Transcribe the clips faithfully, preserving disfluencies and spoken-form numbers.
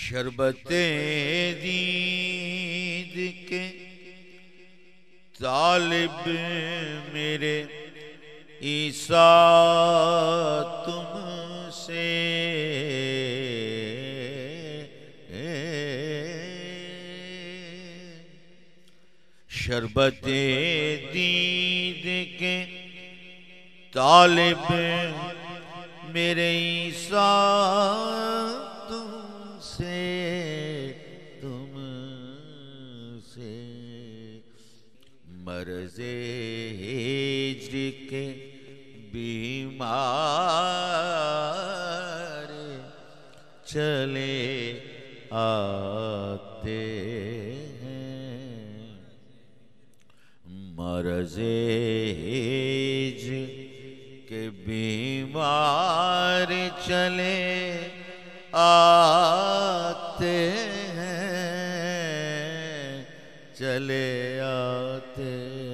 शरबते दीद के तालिब मेरे ईसा तुमसे शरबते दीद के तालिब मेरे ईसा तुमसे तुमसे मर्ज़े हिज्र के बीमार चले आते हैं। मर्ज़े हिज्र के बीमार चले आते हैं, चले आते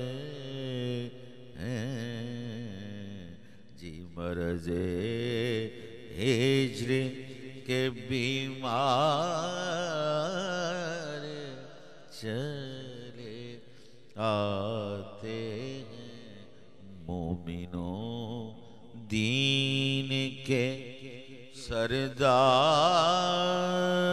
हैं जी। मर्ज़े हिज्र के बीमार चले आते हैं। मोमिनों दीन के सरदार